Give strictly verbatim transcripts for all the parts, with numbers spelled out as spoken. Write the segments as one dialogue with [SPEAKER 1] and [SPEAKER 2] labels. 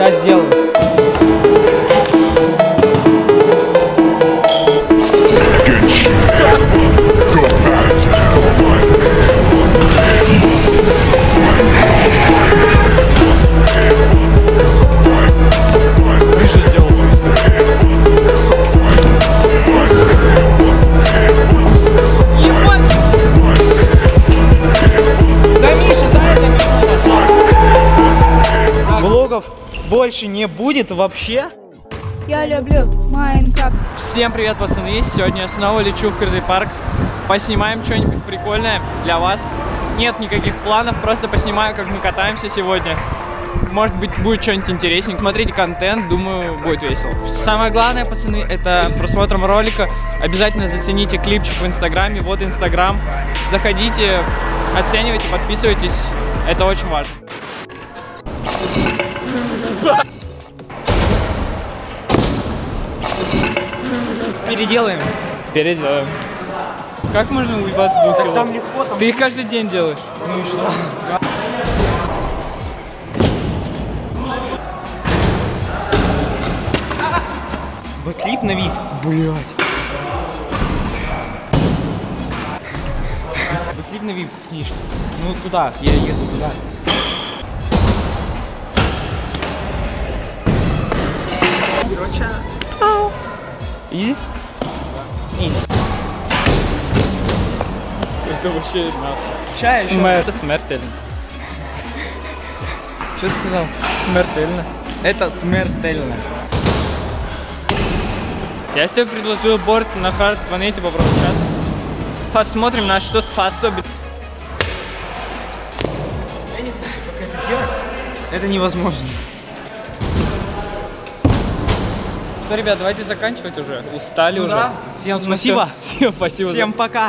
[SPEAKER 1] Сейчас сделаю. Больше не будет вообще.
[SPEAKER 2] Я люблю Майнкрафт.
[SPEAKER 3] Всем привет, пацаны! Сегодня я снова лечу в крытый парк. Поснимаем что-нибудь прикольное для вас. Нет никаких планов, просто поснимаю, как мы катаемся сегодня. Может быть, будет что-нибудь интереснее. Смотрите контент, думаю, будет весело. Самое главное, пацаны, это просмотром ролика. Обязательно зацените клипчик в инстаграме. Вот инстаграм. Заходите, оценивайте, подписывайтесь. Это очень важно.
[SPEAKER 1] Переделаем.
[SPEAKER 3] Переделаем. Как можно уебаться с двух кило?
[SPEAKER 1] Там легко, там...
[SPEAKER 3] Ты их каждый день делаешь.
[SPEAKER 1] Ну и что? Бэклип на вид. Блять. Бэклип на вид, книжка. Ну куда? Я еду туда. Короче.
[SPEAKER 3] Изи?
[SPEAKER 1] Изи.
[SPEAKER 3] Это вообще нас.
[SPEAKER 1] Чай,
[SPEAKER 3] Смер... Это смертельно.
[SPEAKER 1] Что ты сказал?
[SPEAKER 3] Смертельно.
[SPEAKER 1] Это смертельно.
[SPEAKER 3] Я тебе предложил борт на хард планете попробовать сейчас. Посмотрим, на что способен.
[SPEAKER 1] Я не знаю, как это делать. Это невозможно.
[SPEAKER 3] Что, ребят, давайте заканчивать уже. Устали
[SPEAKER 1] Ну
[SPEAKER 3] уже.
[SPEAKER 1] да. Всем
[SPEAKER 3] Ну,
[SPEAKER 1] спасибо.
[SPEAKER 3] Всем, всем спасибо.
[SPEAKER 1] Всем
[SPEAKER 3] за...
[SPEAKER 1] пока.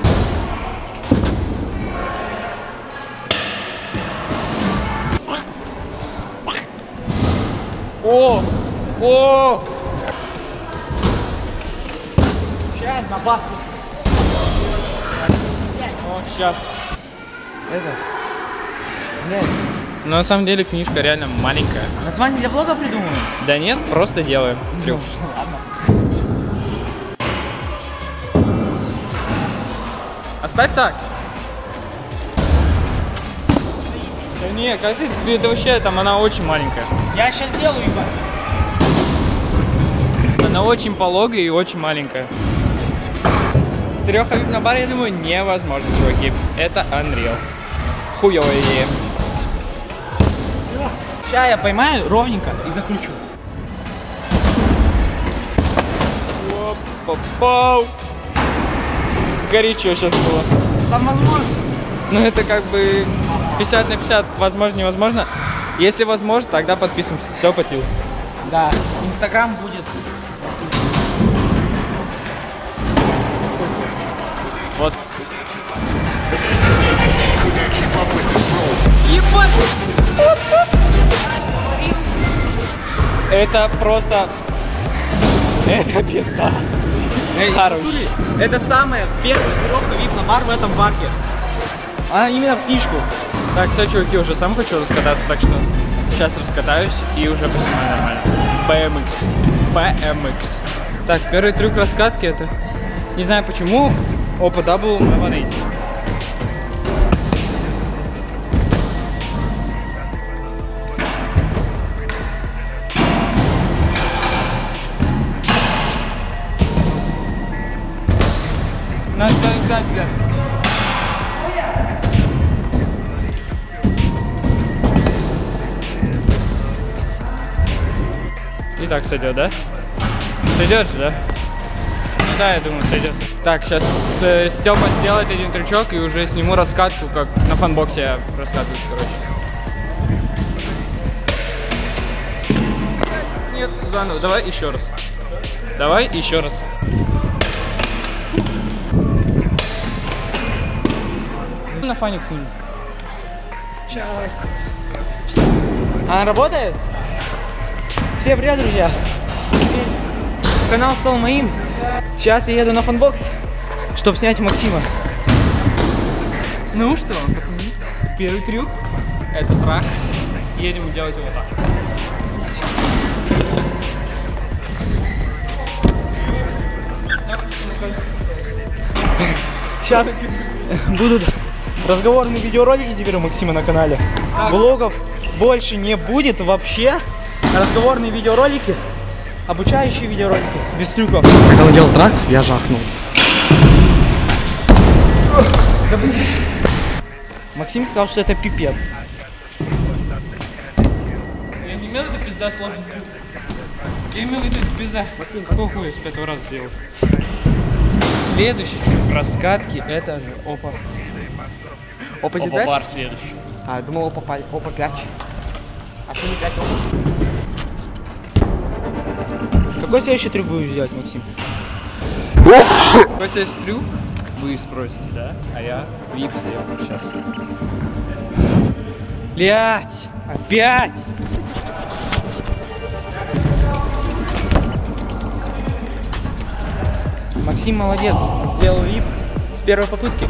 [SPEAKER 3] О! О!
[SPEAKER 1] Сейчас на бабку.
[SPEAKER 3] О, сейчас.
[SPEAKER 1] Это. Блядь.
[SPEAKER 3] Но на самом деле книжка реально маленькая.
[SPEAKER 1] Название для блога придумали?
[SPEAKER 3] Да нет, просто делаем. Трюк.
[SPEAKER 1] Ладно.
[SPEAKER 3] Оставь так. Да не, как ты, ты это вообще там, она очень маленькая.
[SPEAKER 1] Я сейчас сделаю, ебать.
[SPEAKER 3] Она очень пологая и очень маленькая. Трех на бар, я думаю, невозможно, чуваки. Это Unreal. Хуёвая идея.
[SPEAKER 1] Сейчас я поймаю ровненько и закручу.
[SPEAKER 3] Оп, попал. Горячо сейчас было.
[SPEAKER 1] Там возможно.
[SPEAKER 3] Ну это как бы пятьдесят на пятьдесят, возможно, невозможно. Если возможно, тогда подписываемся. Степа Тил.
[SPEAKER 1] Да, Инстаграм будет.
[SPEAKER 3] Вот. Ебать! Это просто... Это пизда. Хорош.
[SPEAKER 1] Это самая первая тренировка вип на бар в этом парке. Она именно в книжку.
[SPEAKER 3] Так, все, чуваки, уже сам хочу раскататься, так что сейчас раскатаюсь и уже поснимаю нормально. би эм икс. би эм икс. Так, первый трюк раскатки это... Не знаю почему, опа дабл на сто восемьдесят. Надо дать, блядь. И так сойдет, да? Сойдет же, да? Ну да, я думаю, сойдет. Так, сейчас э, Степа сделает один трючок и уже сниму раскатку, как на фанбоксе я раскатываюсь, короче. Нет, заново, давай еще раз. Давай еще раз. На фаник сниму.
[SPEAKER 1] Сейчас. Она работает? Всем привет, друзья. Канал стал моим. Сейчас я еду на фанбокс, чтобы снять Максима.
[SPEAKER 3] Ну что, пацаны, первый трюк. Это трак. Едем делать его так.
[SPEAKER 1] Сейчас будут разговорные видеоролики теперь у Максима на канале. Влогов больше не будет вообще. Разговорные видеоролики, обучающие видеоролики, без трюков.
[SPEAKER 4] Когда он делал трак, я жахнул.
[SPEAKER 1] Максим сказал, что это пипец.
[SPEAKER 3] Я не имел в виду пизда сложный трюк. Я имел в виду пизда. Какого хуя с пятого раза сделал? Следующий трюк раскатки, это же опа.
[SPEAKER 1] Опа
[SPEAKER 3] Опа бар следующий.
[SPEAKER 1] А, думал опа, опа пять. А что не пять опа? Какой следующий трюк будешь делать, Максим?
[SPEAKER 3] Какой есть трюк? Вы спросите, да? А я вип сделал сейчас. Блять! Опять!
[SPEAKER 1] Максим молодец, сделал вип с первой попытки.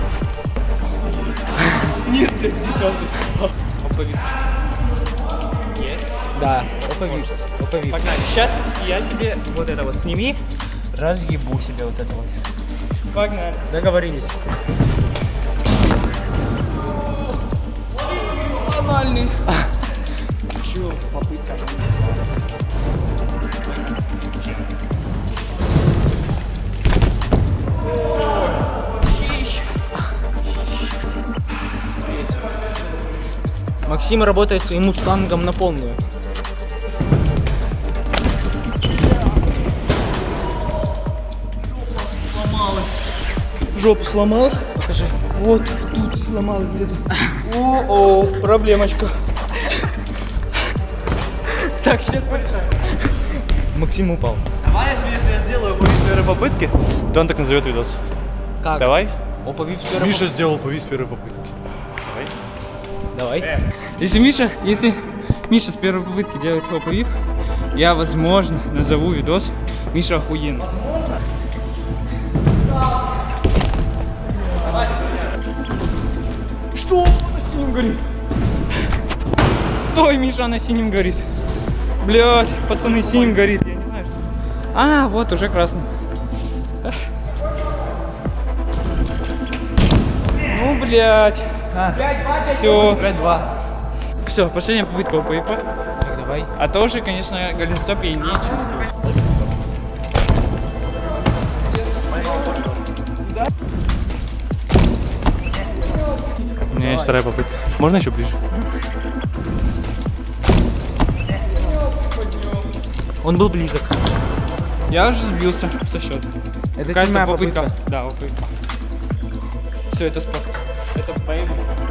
[SPEAKER 3] Нет, ты десятый. Опа вип. Есть?
[SPEAKER 1] Да, опа вип. Опа вип.
[SPEAKER 3] Погнали. Сейчас я себе вот это вот сними. Разъебу себе вот это вот. Погнали.
[SPEAKER 1] Договорились.
[SPEAKER 3] Нормальный.
[SPEAKER 1] Чё, попытка? Максим работает своим мустангом на полную.
[SPEAKER 3] Сломалась.
[SPEAKER 1] Жопу сломал? Покажи. Вот тут сломалась где-то. О-о, проблемочка.
[SPEAKER 3] Так, сейчас порешаем.
[SPEAKER 1] Максим упал.
[SPEAKER 4] Давай, если я сделаю по вип первой попытки, то он так назовет видос.
[SPEAKER 1] Как?
[SPEAKER 4] Давай.
[SPEAKER 1] Опа вип с первой
[SPEAKER 4] Миша сделал по вип с первой попытки.
[SPEAKER 1] Давай. Давай.
[SPEAKER 3] Если Миша, если Миша с первой попытки делает опа вип, я, возможно, назову видос Миша охуенный. Что? На синем горит. Стой, Миша, на синем горит. Блять, пацаны, синим горит. Я не знаю, что. А, вот уже красный. Ну, блять. Все.
[SPEAKER 1] пять-два.
[SPEAKER 3] Все, последняя попытка опа випа.
[SPEAKER 1] Так, давай.
[SPEAKER 3] А то уже, конечно, голенстоп я не чувствую.
[SPEAKER 4] У меня есть вторая попытка. Можно еще ближе?
[SPEAKER 1] Он был близок.
[SPEAKER 3] Я уже сбился со счета.
[SPEAKER 1] Это
[SPEAKER 3] Какая-то
[SPEAKER 1] седьмая попытка.
[SPEAKER 3] Да, опа випа. Все, это спорт. Это боевик.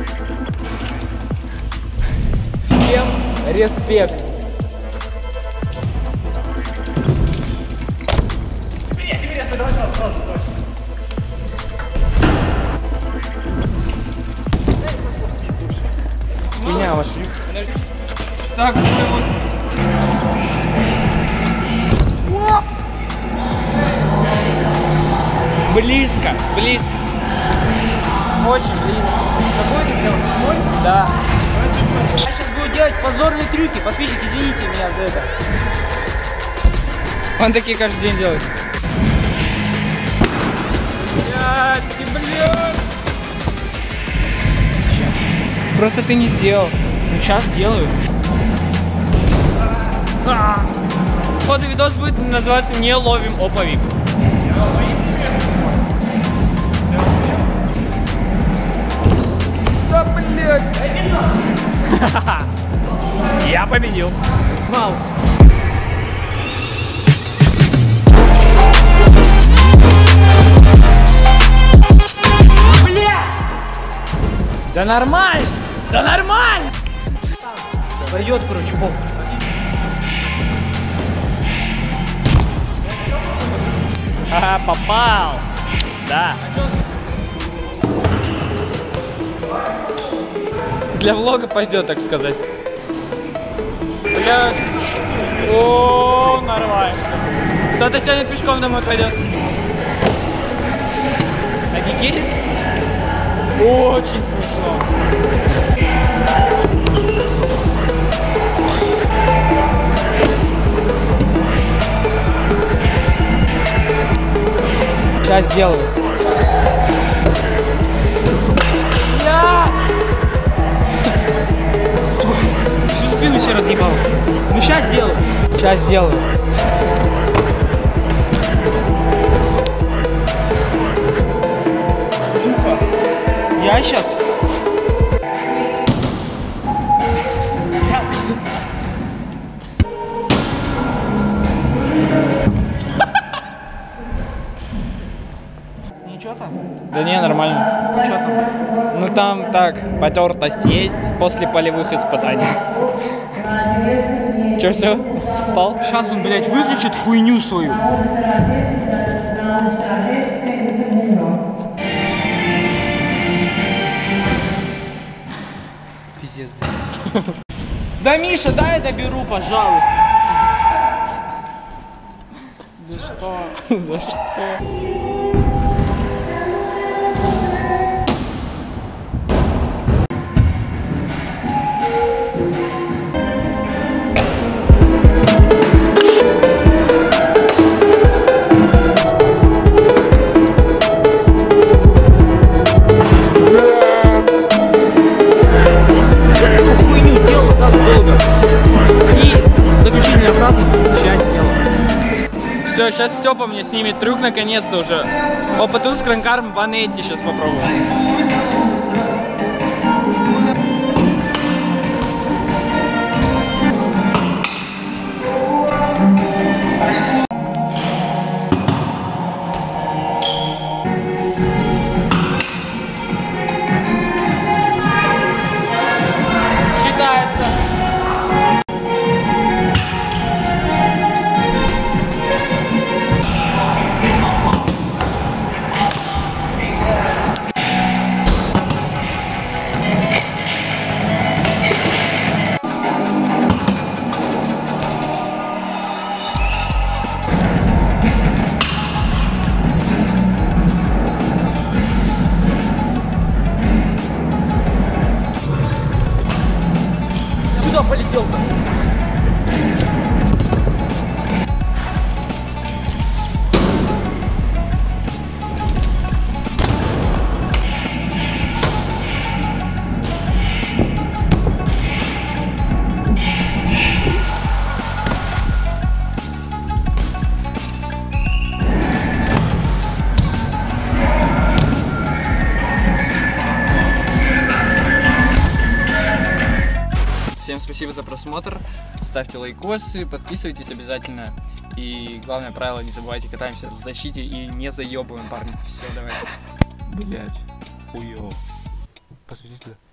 [SPEAKER 1] Всем респект. Меня ваш.
[SPEAKER 3] Так, вот. Близко, близко.
[SPEAKER 1] Очень близко. Какой ты делал? Седьмой?
[SPEAKER 3] Да.
[SPEAKER 1] Я сейчас буду делать позорные трюки. Подписчики, извините меня за это.
[SPEAKER 3] Он такие каждый день делает. Блядь, ты, блядь. Просто ты не сделал.
[SPEAKER 1] Ну, сейчас делаю.
[SPEAKER 3] Походу видос будет называться «Не ловим опа вип». Да, блядь. Я победил.
[SPEAKER 1] Вау. Бля!
[SPEAKER 3] Да нормально! Да нормально!
[SPEAKER 1] Пойдет, короче, пол.
[SPEAKER 3] Ага, попал! Да. Для влога пойдет, так сказать. Блядь. О, нормально. Кто-то сегодня пешком домой пойдет. Офигеть? Очень смешно.
[SPEAKER 1] Сейчас сделаю. Всю спину себе разъебал. Ну сейчас сделаю. Сейчас сделаю. Сука. Я сейчас. Ничего там?
[SPEAKER 3] Да не, нормально.
[SPEAKER 1] Что там?
[SPEAKER 3] Ну там так, потертость есть после полевых испытаний. Че, все? Встал?
[SPEAKER 1] Сейчас он, блядь, выключит хуйню свою. Пиздец, блядь. Да, Миша, дай я доберу, пожалуйста.
[SPEAKER 3] За что? За что? Все, сейчас Степа мне снимет трюк наконец-то уже. Опыту с кранкарм ванетти сейчас попробую. Считается.
[SPEAKER 1] Куда полетел-то?
[SPEAKER 3] Всем спасибо за просмотр, ставьте лайкосы, подписывайтесь обязательно. И главное правило, не забывайте, катаемся в защите и не заебываем, парни. Все, давайте.
[SPEAKER 4] Блять, хуёво. Посвети туда.